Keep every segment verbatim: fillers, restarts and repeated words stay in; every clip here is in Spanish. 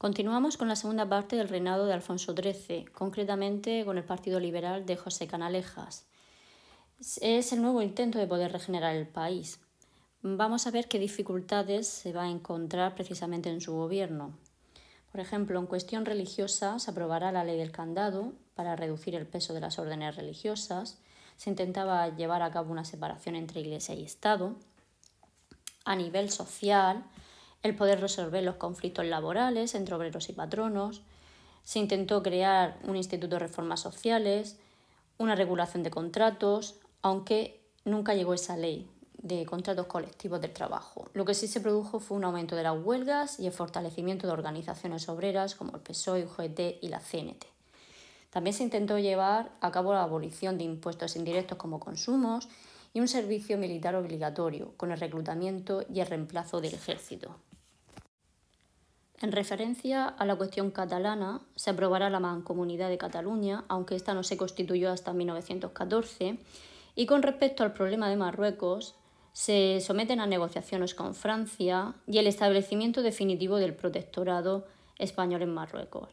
Continuamos con la segunda parte del reinado de Alfonso trece, concretamente con el Partido Liberal de José Canalejas. Es el nuevo intento de poder regenerar el país. Vamos a ver qué dificultades se va a encontrar precisamente en su gobierno. Por ejemplo, en cuestión religiosa se aprobará la ley del candado para reducir el peso de las órdenes religiosas. Se intentaba llevar a cabo una separación entre Iglesia y Estado. A nivel social, el poder resolver los conflictos laborales entre obreros y patronos. Se intentó crear un instituto de reformas sociales, una regulación de contratos, aunque nunca llegó esa ley de contratos colectivos del trabajo. Lo que sí se produjo fue un aumento de las huelgas y el fortalecimiento de organizaciones obreras como el P S O E, U G T y la C N T. También se intentó llevar a cabo la abolición de impuestos indirectos como consumos y un servicio militar obligatorio, con el reclutamiento y el reemplazo del ejército. En referencia a la cuestión catalana, se aprobará la Mancomunidad de Cataluña, aunque esta no se constituyó hasta mil novecientos catorce, y con respecto al problema de Marruecos, se someten a negociaciones con Francia y el establecimiento definitivo del protectorado español en Marruecos.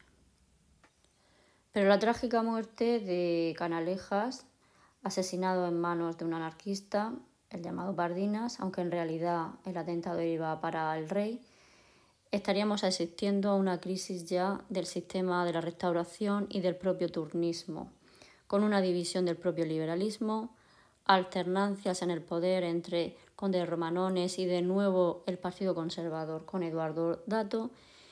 Pero la trágica muerte de Canalejas, asesinado en manos de un anarquista, el llamado Bardinas, aunque en realidad el atentado iba para el rey, estaríamos asistiendo a una crisis ya del sistema de la restauración y del propio turnismo, con una división del propio liberalismo, alternancias en el poder entre condes romanones y de nuevo el Partido Conservador con Eduardo Dato.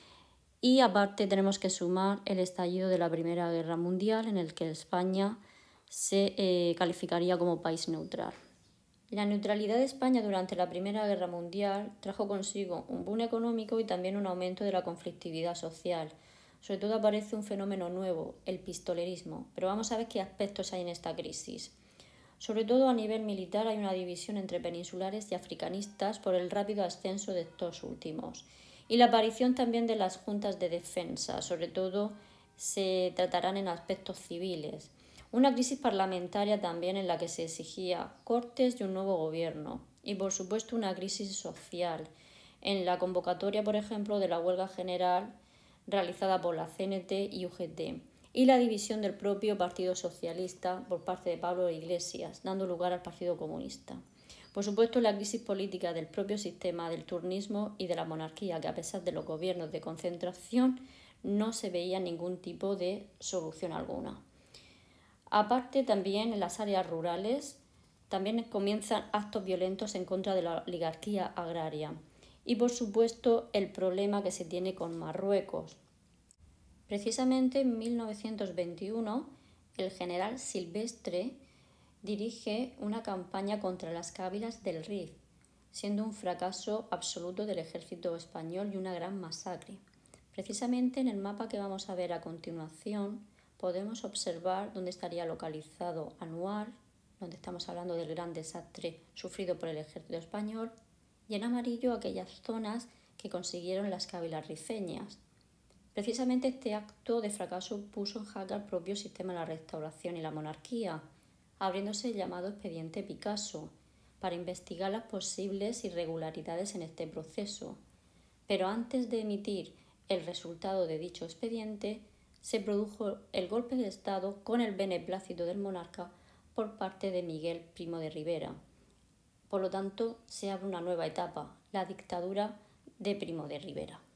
Y aparte tenemos que sumar el estallido de la Primera Guerra Mundial, en el que España se eh, calificaría como país neutral. La neutralidad de España durante la Primera Guerra Mundial trajo consigo un boom económico y también un aumento de la conflictividad social. Sobre todo aparece un fenómeno nuevo, el pistolerismo, pero vamos a ver qué aspectos hay en esta crisis. Sobre todo a nivel militar hay una división entre peninsulares y africanistas por el rápido ascenso de estos últimos. Y la aparición también de las juntas de defensa, sobre todo se tratarán en aspectos civiles. Una crisis parlamentaria también en la que se exigía cortes y un nuevo gobierno. Y por supuesto una crisis social, en la convocatoria, por ejemplo, de la huelga general realizada por la C N T y U G T. Y la división del propio Partido Socialista por parte de Pablo Iglesias, dando lugar al Partido Comunista. Por supuesto, la crisis política del propio sistema del turnismo y de la monarquía, que a pesar de los gobiernos de concentración no se veía ningún tipo de solución alguna. Aparte, también en las áreas rurales también comienzan actos violentos en contra de la oligarquía agraria. Y por supuesto, el problema que se tiene con Marruecos. Precisamente en mil novecientos veintiuno, el general Silvestre dirige una campaña contra las cávilas del Rif, siendo un fracaso absoluto del ejército español y una gran masacre. Precisamente en el mapa que vamos a ver a continuación podemos observar dónde estaría localizado Anual, donde estamos hablando del gran desastre sufrido por el ejército español, y en amarillo aquellas zonas que consiguieron las cávilas rifeñas. Precisamente este acto de fracaso puso en jaque al propio sistema de la restauración y la monarquía, abriéndose el llamado expediente Picasso para investigar las posibles irregularidades en este proceso. Pero antes de emitir el resultado de dicho expediente, se produjo el golpe de Estado con el beneplácito del monarca por parte de Miguel Primo de Rivera. Por lo tanto, se abre una nueva etapa, la dictadura de Primo de Rivera.